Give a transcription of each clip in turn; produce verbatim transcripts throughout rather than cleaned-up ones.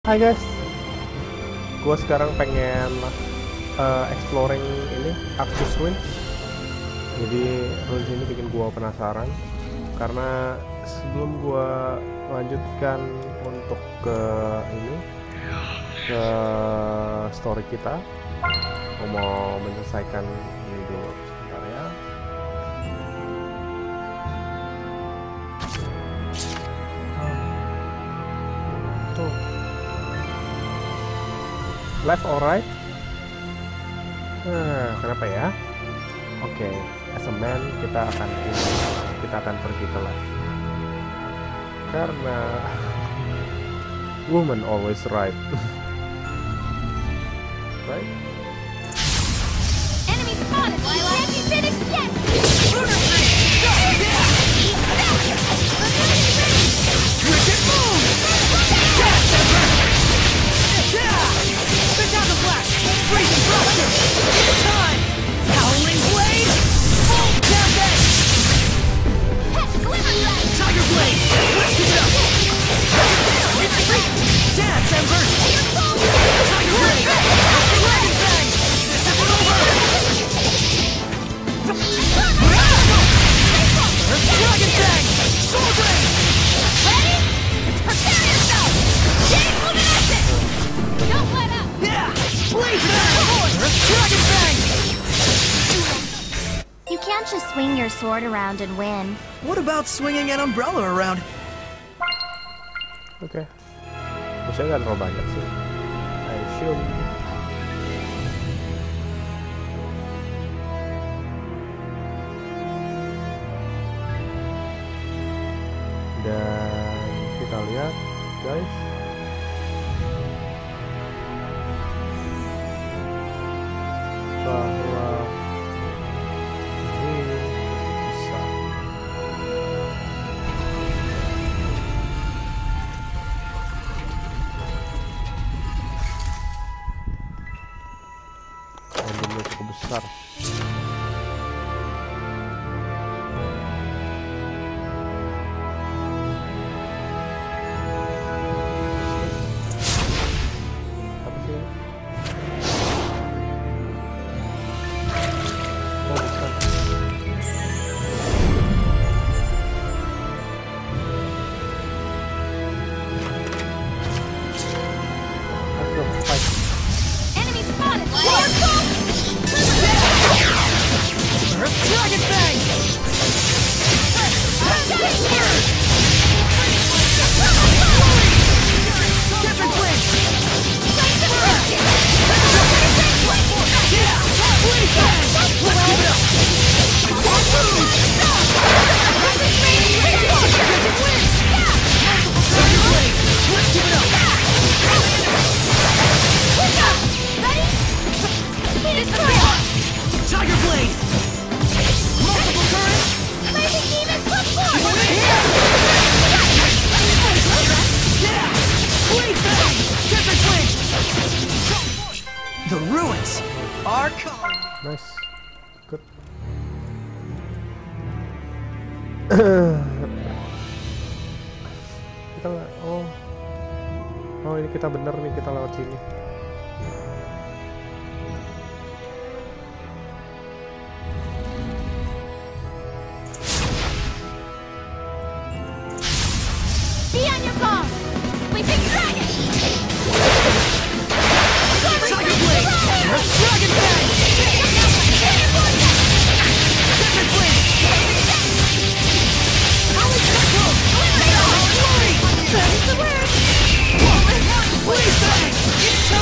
Hai guys, gue sekarang pengen uh, exploring ini Axis Ruins. Jadi ruins ini bikin gue penasaran karena sebelum gue lanjutkan untuk ke ini ke story kita, gue mau menyelesaikan ini dulu sebentar ya. Tuh. Left or right? Nah, kenapa ya? Oke, okay. As a man kita akan kita akan pergi ke left. Karena woman always right. Right? Enemy spotted. Can't be finished yet. Cricket move! Spectacular blast! Freezing fracture! It's time! Howling blade! Full tempest! Glimmer blast. Tiger blade! Let's keep it up! It's free! Dance and burst! Tiger blade! Dragon bang! This isn't over! Dragon bang! Soul drain! Ready? Prepare yourself. Chain luminescence. Don't let up. Yeah! Blade bang! Dragon bang! You can't just swing your sword around and win. What about swinging an umbrella around? Oke, okay. Musuhnya nggak terlalu banyak sih. I assume. Dan kita lihat, guys. Bahwa ini bisa. Volume cukup besar. Apa sih? Oh, bukan. Let's go, fight. Enemy spotted. Dragon bang! Centric blade! Yeah! Blade bang! Let's keep it up! Centric wings! Tiger blade! Let's keep it up! Ready? Destroy. Tiger blade! Multiple currents! Blazing demons, look forward. Yeah! Blade bang! Centric blade! The ruins are calling. Nice, good. Kita oh oh ini kita bener nih, kita lewat sini. Be on your guard. Sleeping dragon. Tiger blade! Dragon bang! Centric blade! Holy cyclone! Glory! That is the word. Blade bang! It's time!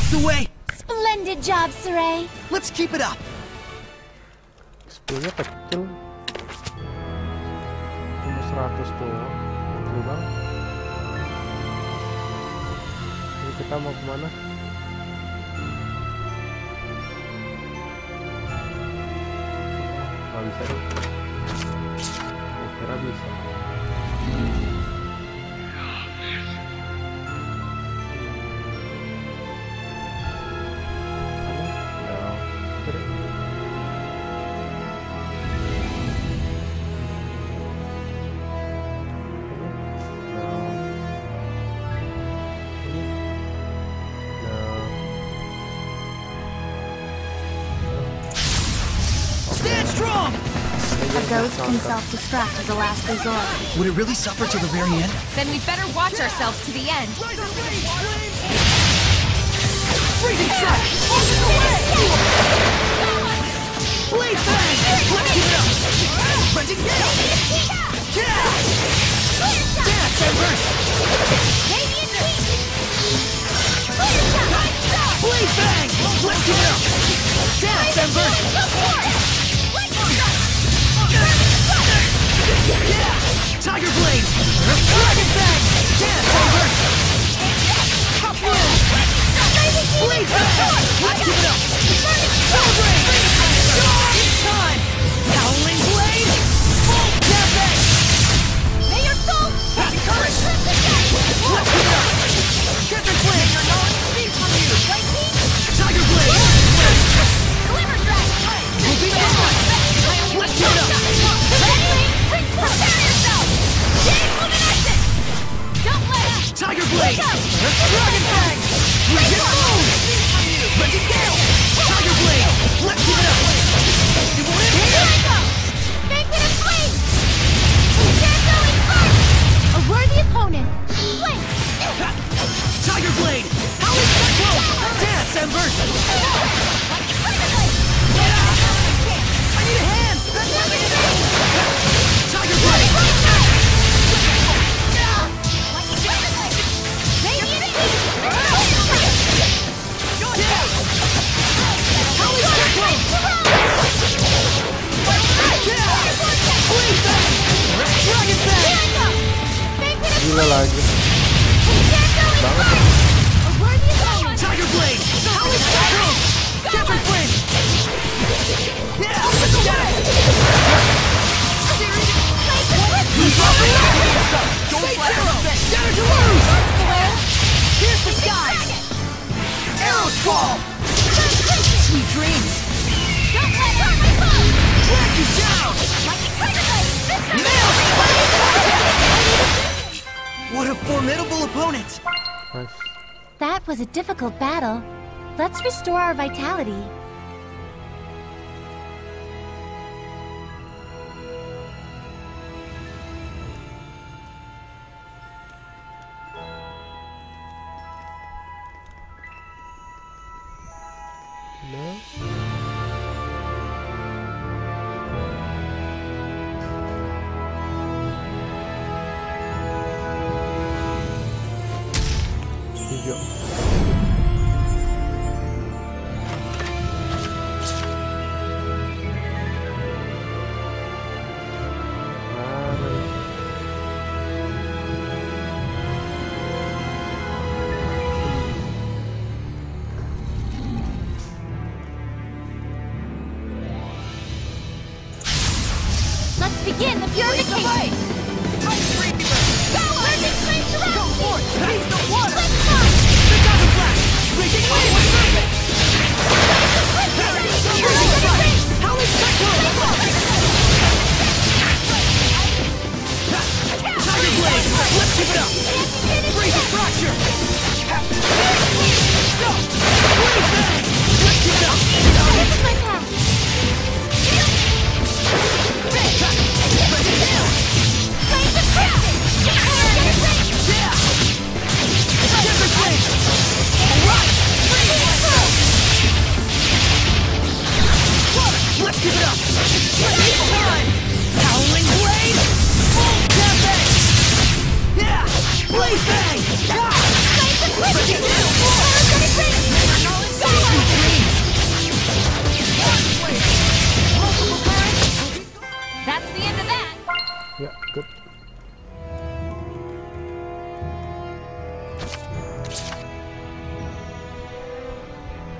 That's the way. Splendid job, Saray. Let's keep it up. Skillnya kecil. Cuma seratus doang. Kecil banget. Jadi kita mau kemana? Nggak bisa deh. Saya kira bisa. Stand strong! A ghost can self-destruct as a last resort. Would it really suffer to the very end? Then we'd better watch ourselves to the end. Freezing strike! Blade bang! Let's keep it up! Renting gale! Yeah! Dance and burst! Blade bang! Let's keep it up! Dance and burst! Yeah! Tiger blade! Dragon bang! Dance and burst! Top roll! Blade bang! Let's keep it up! Celebrate! It's time! Howling blade! Full damage! May your soul Have courage! Let's keep it up! Captain blade! your knowledge speak from you. Right, King? Tiger blade! Glimmer Drag! We'll be on! Let's keep it up! Ready? Prepare yourself! Jade Luminescence! Don't let up! Tiger blade! Dragon bang! Legend move! Legend gale! Tiger blade! Let's keep it up! It won't end Here here! I go! Banquet of Flames! Crescendo in first! A worthy opponent! Flame! Tiger blade! Howling cyclone! Dance and burst! I need a hand! Tiger blade! Howling cyclone! Blade bang! Dragon bang! Gila lagi. Banget. A worthy opponent! Tiger blade! Howling cyclone! Captain flame! Yeah! Let's get it! Fate zero! Shatter to lose! Here's the skies! Arrow squall! Sweet dreams! Don't let go my phone! Drag you down! Like a tiger blade! This time! Nail strike! What a formidable opponent! Nice. That was a difficult battle. Let's restore our vitality. No. Hijau. Let's begin the purification! Go, Lightning Flame surround! Go forth! Taste the water! Let's march! The Dragon Flash! Raging Wave! Freezing Strike! Howling Cyclone! Tiger Blade! Let's keep it up! Freezing Fracture! Go! Blade Bang! Let's keep it up! This is my path! Legend Gale! Flames of Craft!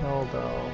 hell though?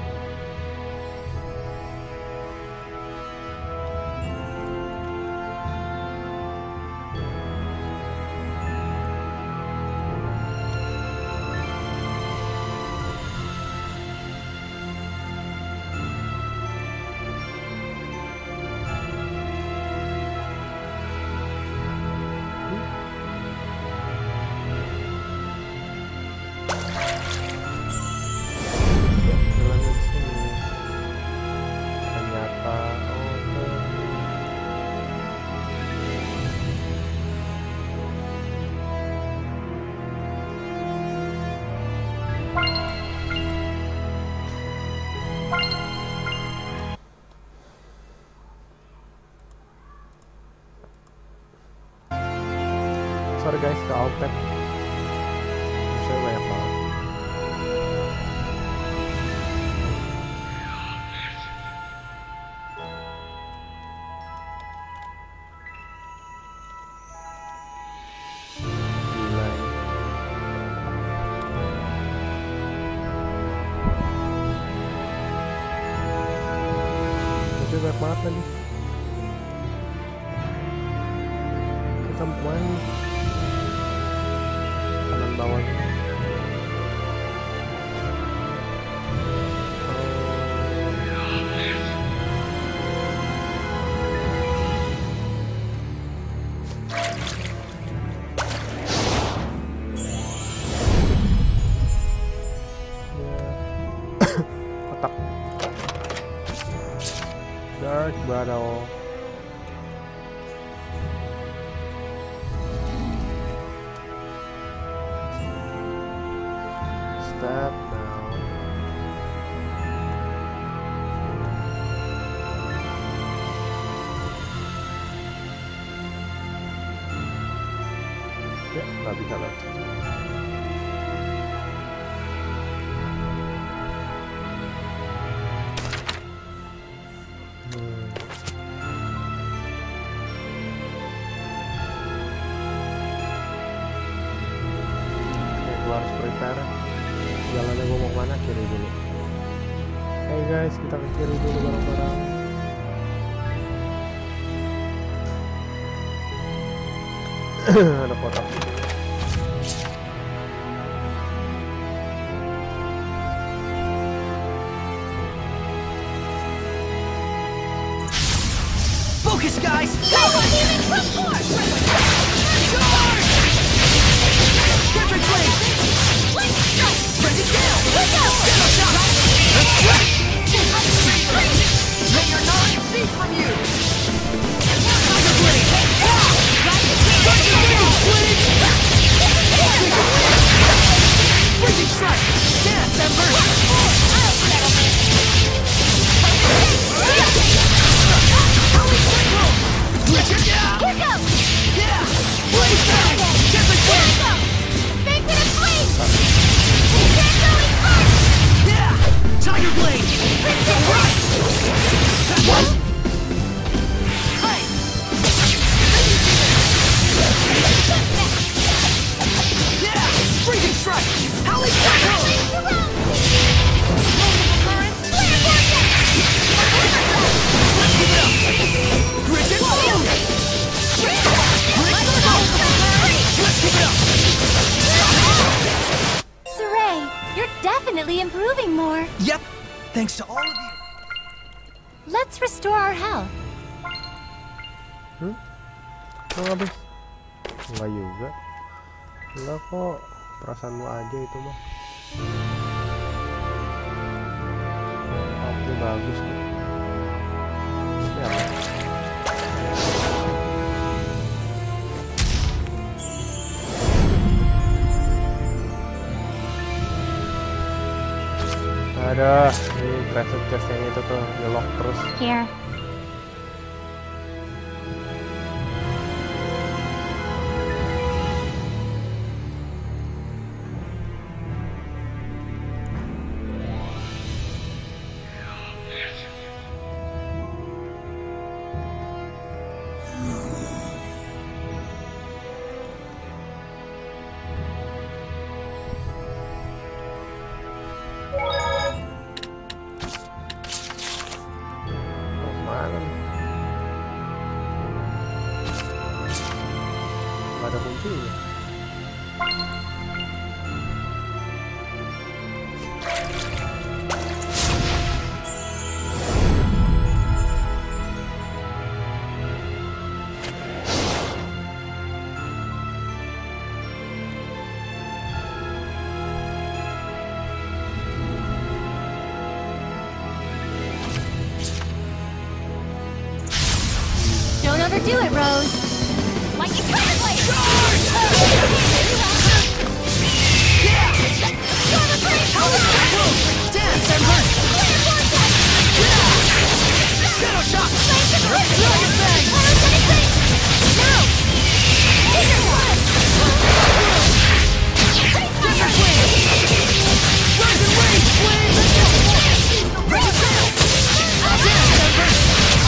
Sorry guys, ke Alpet saya banyak banget. Gila ini. Itu banyak banget tadi. Kita main kanan bawah ini. Kotak Dark Battle. Step now. Ya, nggak bisa lagi. Hmm. Oke, gua harus prepare. Jalannya gua mau kemana? Kiri dulu. Hey guys, kita ke kiri dulu bareng-bareng. Ada kotak gitu. Focus, guys! Go, healing from force! Charge! Country flame! Lightning strike! Press it down! Here goes! Shadow shot! They are not a thief from you! Tiger blade! Tiger blade! Freezing strike! Dance, Ember! I'll settle this! Holy cyclone! Switch it down! Here goes! Yeah! Blaze bang! Country Here flame! goes! Sacred of flame! Crescendo in first! Yeah! Tiger blade! Right! What? Hey! Yeah! Freezing strike! Howling cyclone! Multiple currents! Flare vortex! Let's give it up! Grit and boom! Grit circle! Let's give it up! Saray, you're definitely improving more. Yep! Thanks to all of you! Let's restore our health. Hmm? Kok habis? Enggak juga. Enggak kok. Perasaanmu aja itu mah. Oke, bagus kok. Ini apa? Ada ini treasure chest yang itu tuh di-lock terus. Here. Oke, okay, kita harus prepare. Jalannya gua mau kemana? Kiri dulu. Hey guys, kita ke kiri dulu bareng-bareng. animasinya. Don't overdo it, Rose. Like you try to play. Yeah! Storm of Breeze! Dance and burst! Shadow Shock! Dragon Bang! Energetic Ring! Now! Tiger Blood! Desert Flame! Rising Wave! Flame! Rigid Sail! Dance and burst!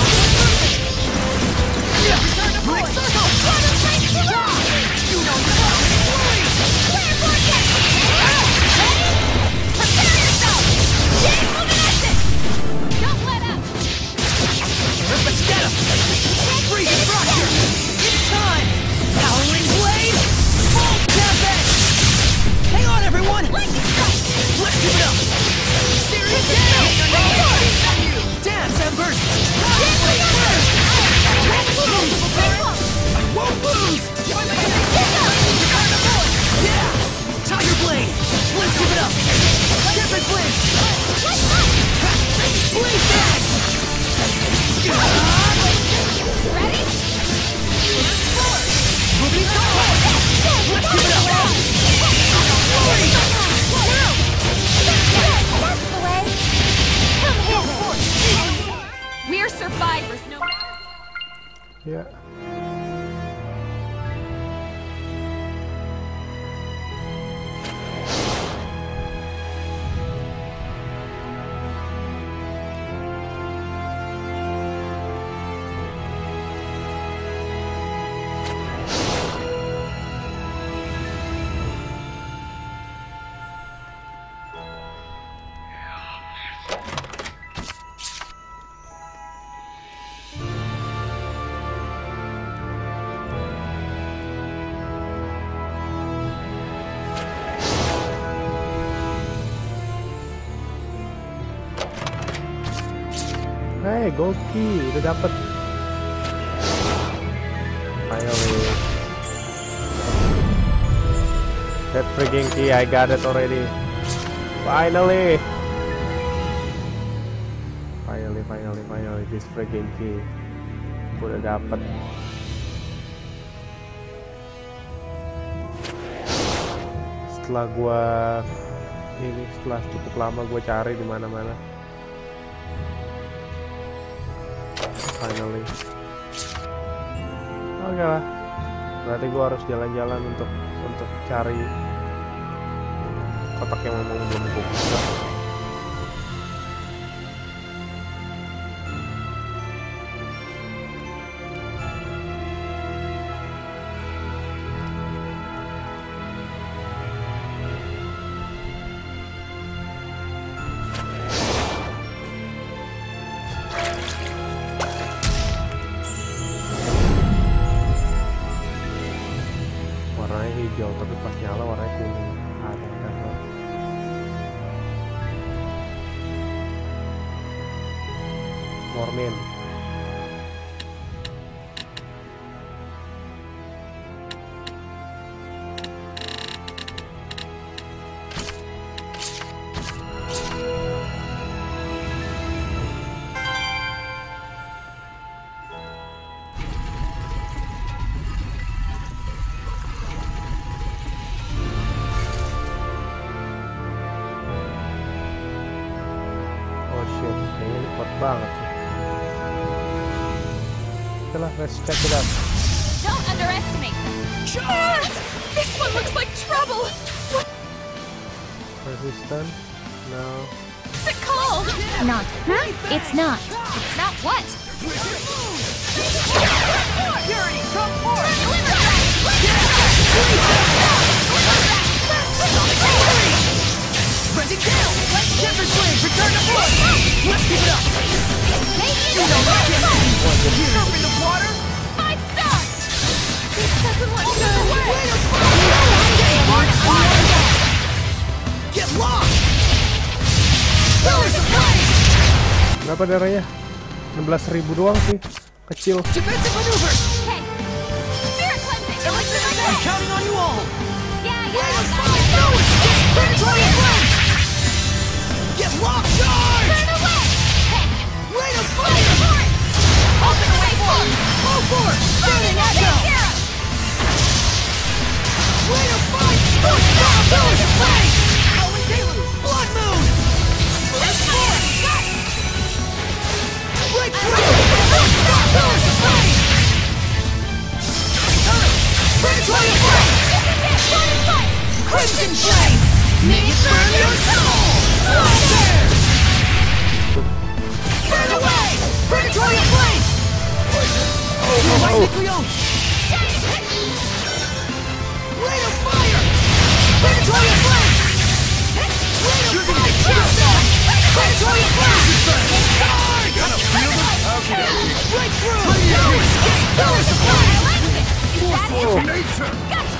Moving Circle! You know the song! Clear Vortex! Ready? Prepare yourself! Chain Luminescence! Don't let up! Let's get him! Freeze Fracture! It's time! Howling Blade! Bolt Tempest! Hang on, everyone! Lightning Strike! Let's give it up! Serious Gale! Dance and burst! I won't lose! Yeah! Tiger Blade! Let's give it up! Tempest Blade! Blade Bang! Ready? Moving forward! Let's give it up! Glory! Now! That's the way! Come here! We're survivors, no matter. Ya. Hey, gold key udah dapet. Finally. That freaking key, I got it already. Finally. Finally, finally, finally, this freaking key. Gua udah dapet. Setelah gua ini setelah cukup lama gua cari di mana-mana. Finally. Oke lah. Berarti gue harus jalan-jalan untuk untuk cari kotak yang memang belum gue buka. Warnanya hijau, tapi pas nyala warnanya kuning. Ada kan? Mormin. Oh shit, kayaknya ini kuat banget sih. Oke lah, let's check it out. Don't underestimate them. Ah, this one looks like trouble. What Resistant? No. is it called? Not. Huh? It's not. It's not what? Purity, come forth! Rising Gale! Tempest Flame, return to force! Let's keep it up! You know what can Serpent of water! Five stars! This doesn't look good. Get lost! Pillars of flame! Berapa darahnya? enam belas ribu doang sih. Kecil. Defensive maneuvers! Okay. Spirit cleansing! I'm counting on you all! Yeah, Wait yeah, a got fight! it. No escape! Predatory flame! Get locked! Charge! Turn away! Hey, Wait a fight fight! for it! Open the way for it! Go for it! Burning echo! Zero! Wait a fight! Scorch down! Pillars of flame! Holy deluge! Blood moon! Let's go! Got it! Break through! Scorch down! Pillars of flame! Predatory flame! This is it! Burning fight! Crimson flame! May it burn your soul! Right there! Burn away! Predatory flame! Right nucleon! Rate of fire! Predatory flame! Rate of fire! Countdown! Predatory flame! Charge! Breakthrough! No escape! Pillars of flame! I like this! Is that it? Nature! Gotcha!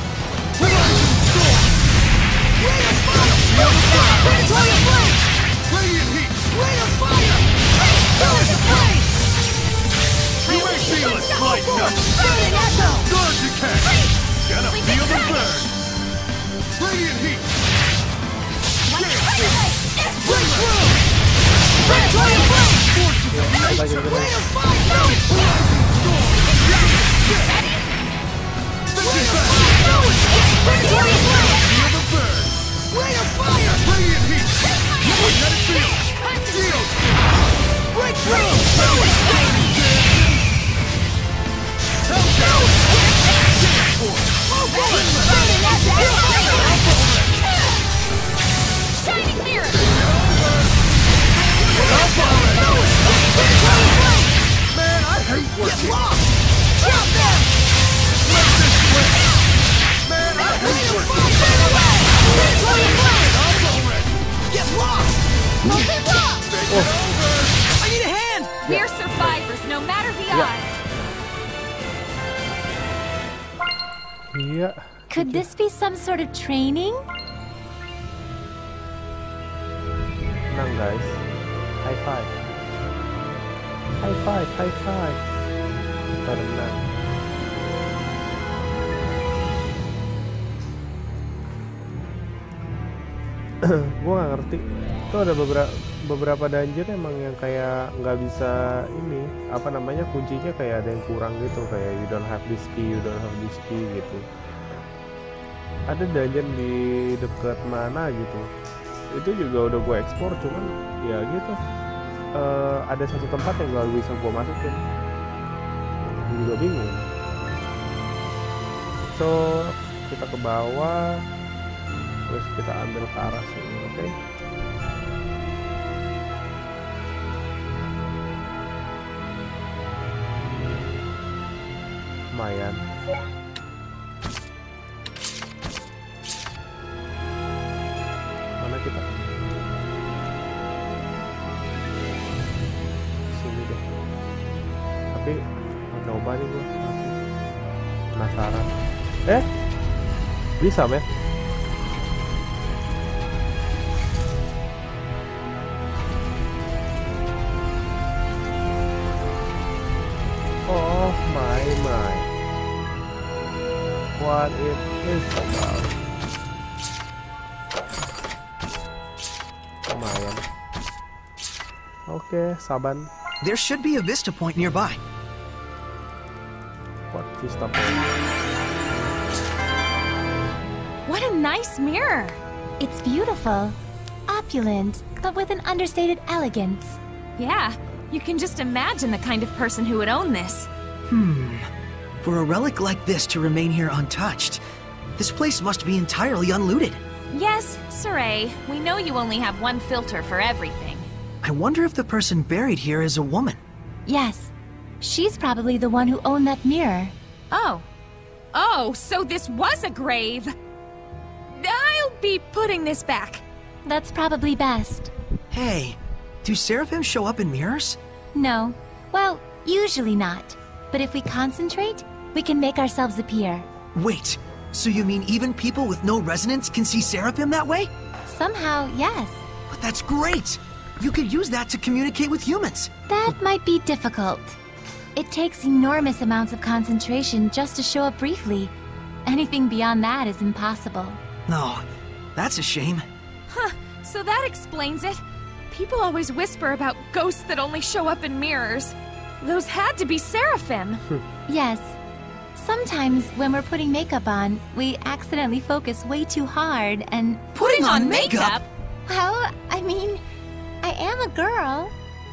Rate of fire! Predatory flame! Radiant heat! Rate of fire! Pillars of flame! You may feel it right now. Burning echo! Guard to catch. Gonna We feel did the it. burn. Radiant heat. Breakthrough! Predatory flame! Lagi gini. Rate of fire! No escape! Rate of fire! No escape! Predatory flame! Feel the burn. Rate of fire! Radiant heat. Let it feel. Feel. Breakthrough! No escape! No escape! Burning echo! Shining mirror! No escape! Predatory flame! Man, I hate Get working. lost! Drop them! Let this quit. Man, I hate Rate of working. fire! Burn away! Predatory flame! I'm already. Get lost! Open block! Take it over. I need a hand! We're survivors, no matter the odds. Iya. Could this be some sort of training? Menang guys. High five. High five, high five. Kita udah menang. Gue gak ngerti. Itu ada beberapa beberapa dungeon emang yang kayak nggak bisa ini apa namanya kuncinya kayak ada yang kurang gitu, kayak you don't have this key, you don't have this key gitu. Ada dungeon di dekat mana gitu, itu juga udah gue ekspor, cuman ya gitu uh, ada satu tempat yang nggak bisa gue masukin, gue juga bingung. So kita ke bawah, terus kita ambil ke arah sini, oke? Okay? Lumayan. Mana kita? Sini deh. Tapi mau coba nih gue masih penasaran. Eh, bisa men? Oh my my. What it is about? Lumayan. Oke, Saban. There should be a vista point nearby. What vista point? What a nice mirror! It's beautiful, opulent, but with an understated elegance. Yeah, you can just imagine the kind of person who would own this. Hmm. For a relic like this to remain here untouched, this place must be entirely unlooted. Yes, Saray, we know you only have one filter for everything. I wonder if the person buried here is a woman. Yes, she's probably the one who owned that mirror. Oh. Oh, so this was a grave. I'll be putting this back. That's probably best. Hey, do seraphim show up in mirrors? No. Well, usually not. But if we concentrate, we can make ourselves appear. Wait, So you mean even people with no resonance can see Seraphim that way? Somehow, yes. But that's great! You could use that to communicate with humans. That might be difficult. It takes enormous amounts of concentration just to show up briefly. Anything beyond that is impossible. No, that's a shame. Huh, so that explains it. People always whisper about ghosts that only show up in mirrors. Those had to be Seraphim. Yes. Sometimes when we're putting makeup on, we accidentally focus way too hard and... Putting on makeup? Well, I mean, I am a girl.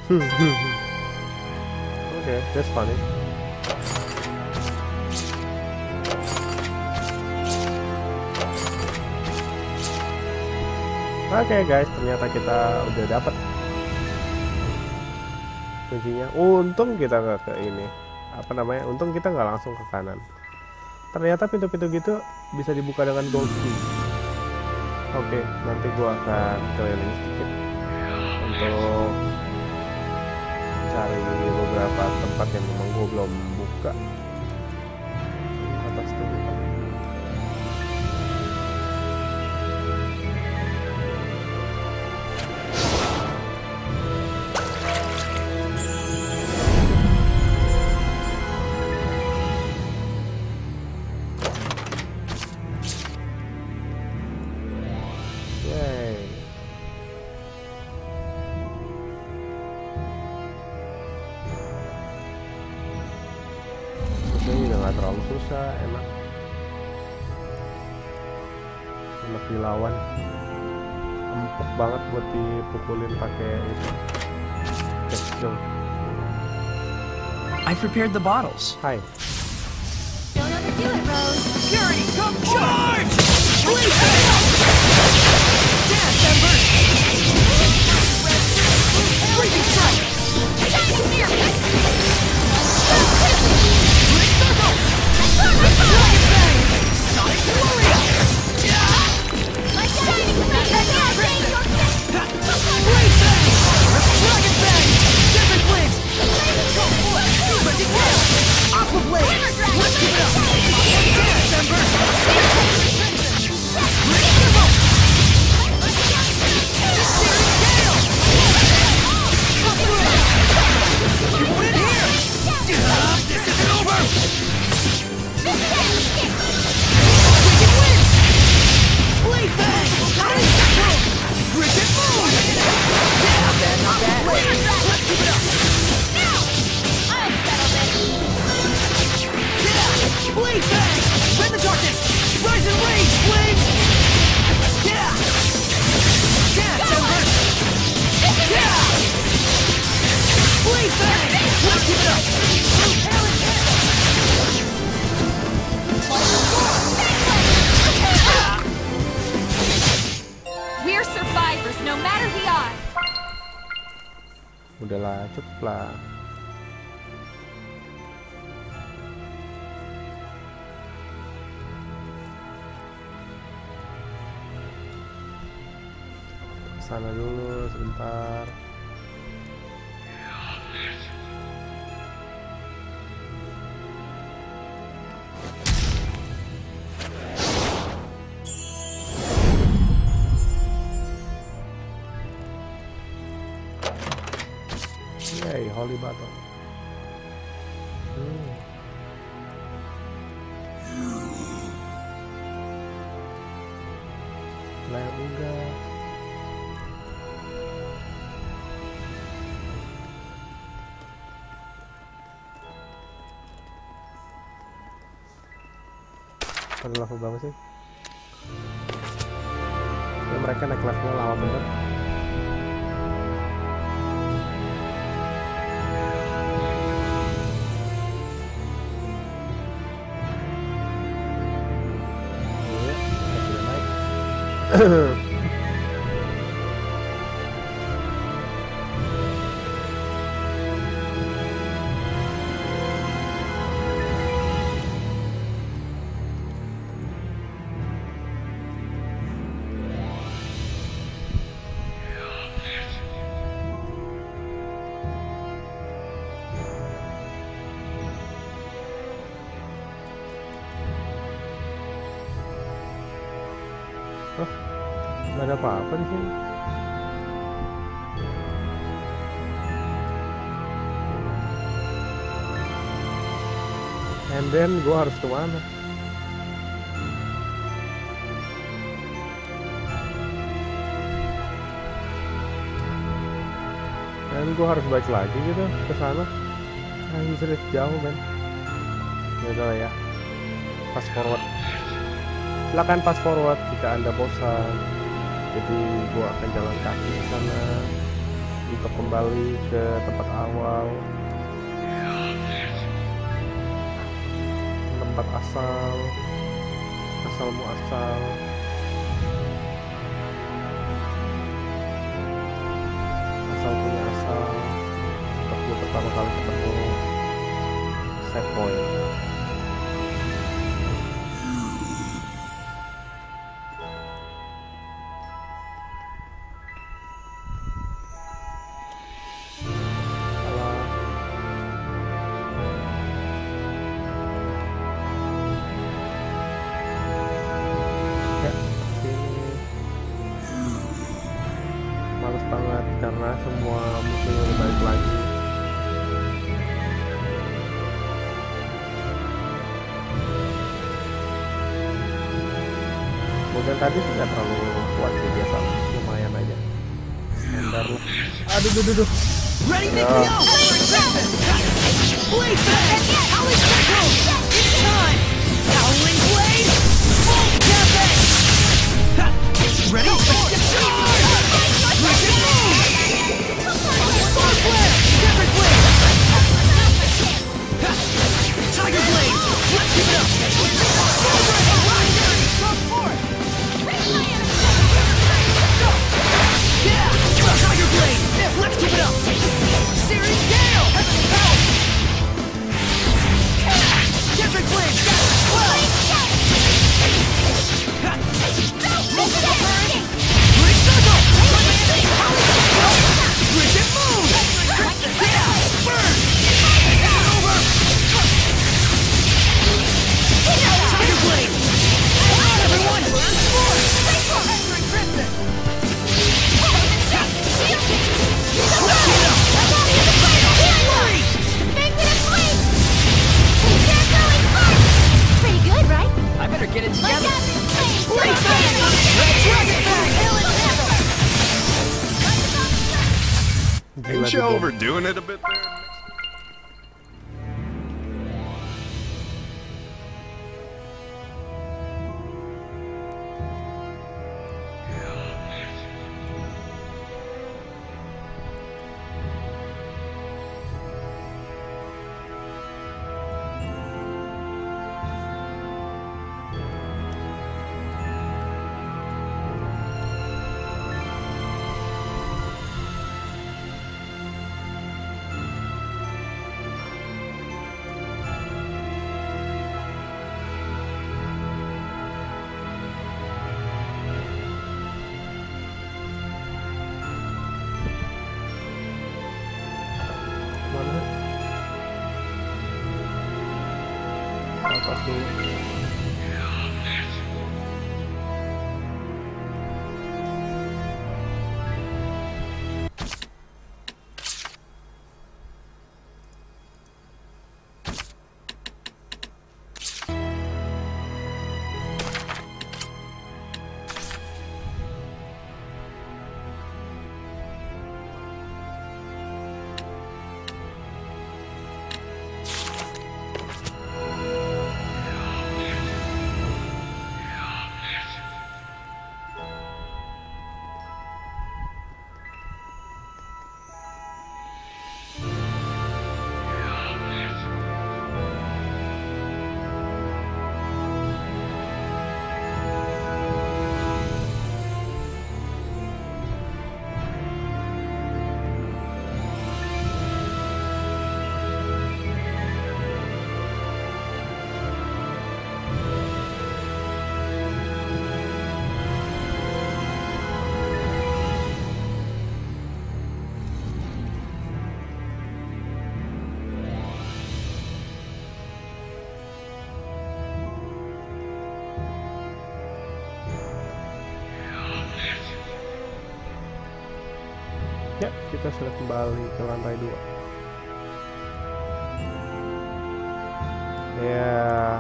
Okay, that's funny. Oke okay guys, ternyata kita udah dapat kuncinya. Untung kita nggak ke ini, apa namanya? Untung kita nggak langsung ke kanan. Ternyata pintu-pintu gitu bisa dibuka dengan gold key. Oke, okay, nanti gua akan keliling sedikit untuk cari beberapa tempat yang memang gua belum buka. Atas tuh. Terlalu susah, enak enak dilawan, empuk banget buat dipukulin pakai itu pistol. I prepared the bottles. Hai. Don't overdo it, Rose. Security, come charge! Please! Dance, Embers! Freezing strike! Shining mirror! Dragon Bang! Sonic Warrior! Like shining mirror! Blade Bang! Dragon Bang! Desert Flames! Magic Tail! Aqua Blade! Let's keep it up! Dance, Embers! Great Turbo! Searing Gale! You want it here! This isn't over! Wicked Winds! Blade Bang! Frigid Moon! Yeah, not bad, not bad. Let's keep it up! Now! I'll settle this! Yeah! Blade Bang! Rend the darkness! Rise and rage, flames! Yeah! Dance, Embers! Yeah! Blade Bang! Let's keep it up! We're survivors, no matter the odds. Udahlah, cukup lah. Kesana dulu sebentar. Yay, Holy Battle. Hmm. Layar enggak. Pada level berapa sih? Ya, mereka naik levelnya lama bener. Nggak ada apa-apa di sini. And then gue harus kemana? Dan gue harus balik lagi gitu ke sana. Anjir jauh men. Ya udah lah ya. Fast forward. Silakan fast forward jika Anda bosan. Jadi gue akan jalan kaki ke sana untuk kembali ke tempat awal. Tempat asal, asal muasal. Asal punya asal. Waktu pertama kali ketemu set point. Karena semua musuhnya udah balik lagi. Kemudian tadi sih nggak terlalu kuat sih, biasa, lumayan aja. Standar lah. Aduh, aduh, aduh. Ready, make me out! Blade back! Howling Cyclone! It's time! Howling Blade! Full Cafe! Ready? Let's get started! Switch it move! Sword Flare! Desert Blade! Tiger Blade! Let's keep it up! Sword Dragon! Cross forward! Yeah! Tiger Blade! Let's keep it up! Searing Gale! Heavenly Power! Desert Blade! Well! Multiple turns! Rooting Circle! Switch and move! Yeah! Burn! It's over! Tiger Blade! Come on, everyone! Forward! Crimson! Let's get up! Hurry! Pretty good, right? I better get it together! Blaze Red Dragon Bang! Gila Ain't you di bom. overdoing it a bit there? Mana? Apa tuh? Ya, kita sudah kembali ke lantai dua. Ya.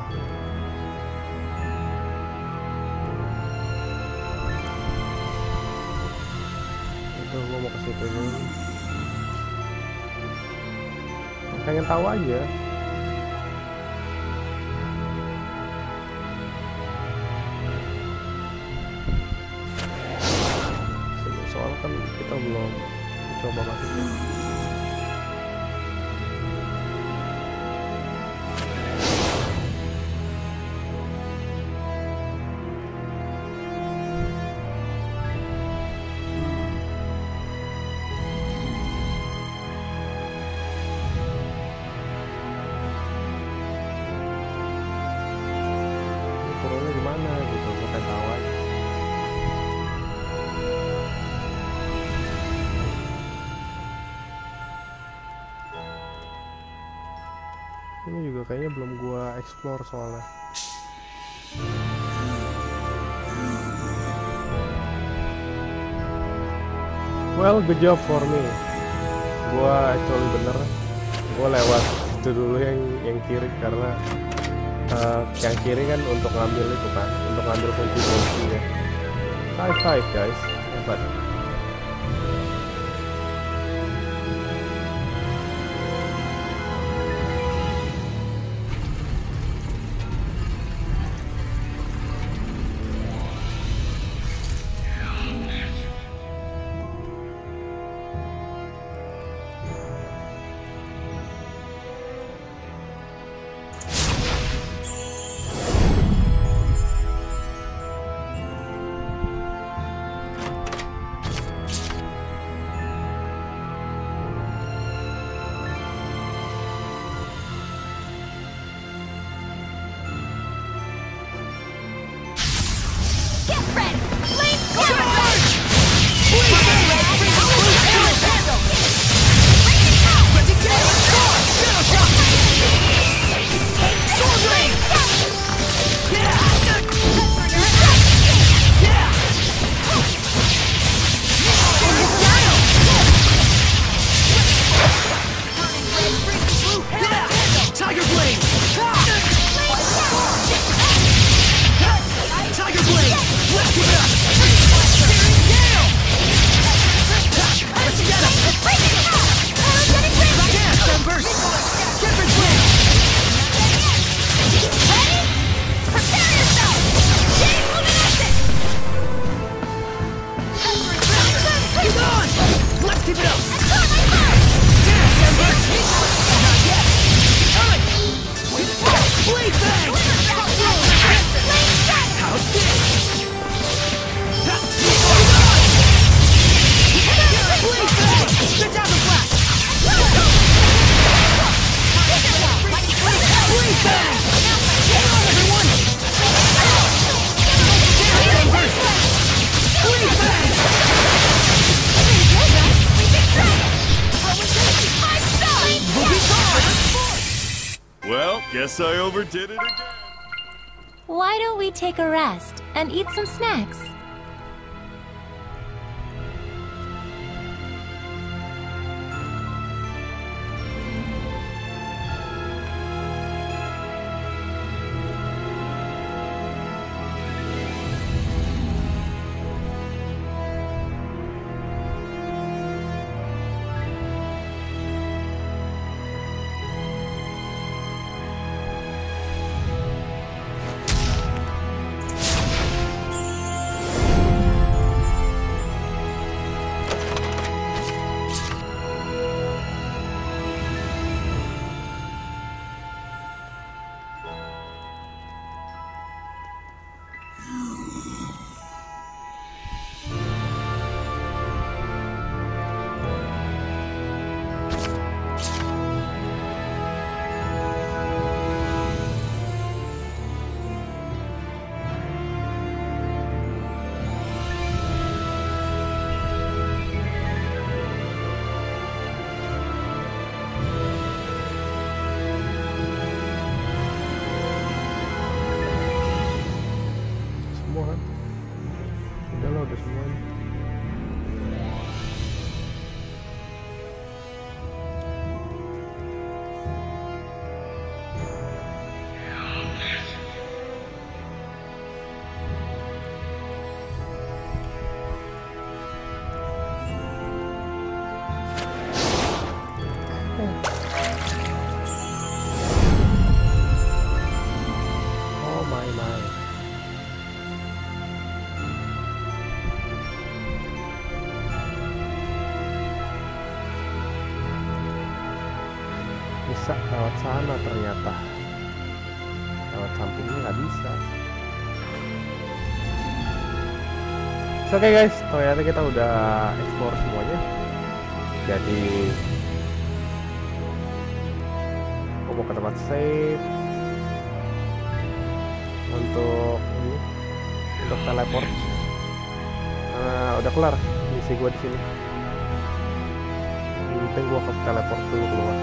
Itu gua mau ke situ dulu. Pengen tahu aja. Soalnya kan kita belum coba masuknya. Turunnya gimana gitu, gue pengen tahu aja. Ini juga kayaknya belum gua explore soalnya. Well, good job for me. Gua actually bener. Gua lewat itu dulu yang yang kiri karena uh, yang kiri kan untuk ngambil itu kan, untuk ngambil kunci-kunci ya. High five guys, hebat. Get ready! Flame Square! Tiger Blade! Tiger Blade! Let's give it up! Down! Let's get him! Backhand, Sunburst! Different Blade! Ready? Prepare yourself! Chain Luminescence! Keep on! Let's keep it up! I saw my mark! Down, Sunburst! Not yet! Coming! Blade Bang! How's this? Blade Bang! The Dazzle Blast! Blade Bang! Come on, everyone! Down, Sunburst! Blade Bang! Boogie Card! Well, guess I overdid it again. Why don't we take a rest and eat some snacks? bisa lewat sana ternyata. Lewat sampingnya nggak bisa. Oke okay guys, ternyata kita udah explore semuanya. Jadi aku mau ke tempat save untuk ini, untuk teleport. Nah, udah kelar misi gue di sini. Yang penting gue ke teleport dulu keluar.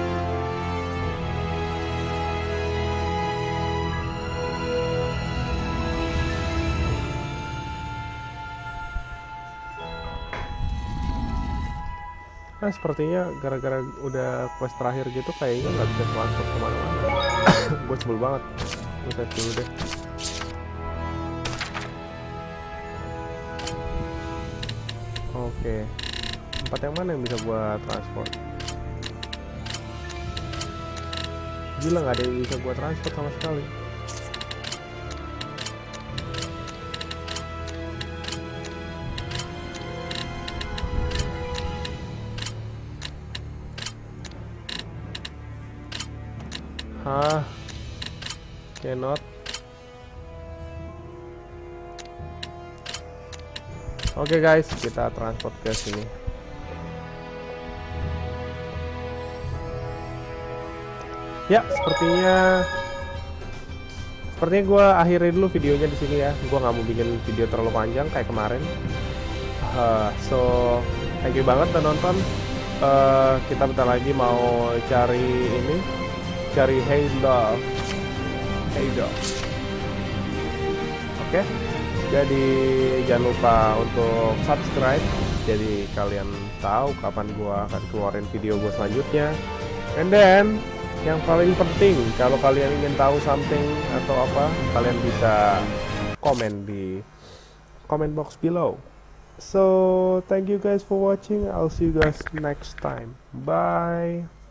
Nah, sepertinya gara-gara udah quest terakhir gitu kayaknya nggak bisa transfer kemana-mana. Gue sebel banget. Gue set dulu deh. Oke, tempat yang mana yang bisa gue transport? Gila, nggak ada yang bisa gue transport sama sekali. Hah? Cannot. Oke okay guys, kita transport ke sini. Ya, sepertinya sepertinya gue akhiri dulu videonya di sini ya. Gue nggak mau bikin video terlalu panjang kayak kemarin. Uh, so, thank you banget udah nonton. Uh, kita bentar lagi mau cari ini, cari Halo, Halo. Oke. Okay? Jadi jangan lupa untuk subscribe, jadi kalian tahu kapan gua akan keluarin video gua selanjutnya. And then yang paling penting, kalau kalian ingin tahu something atau apa, kalian bisa komen di comment box below. So thank you guys for watching. I'll see you guys next time. Bye.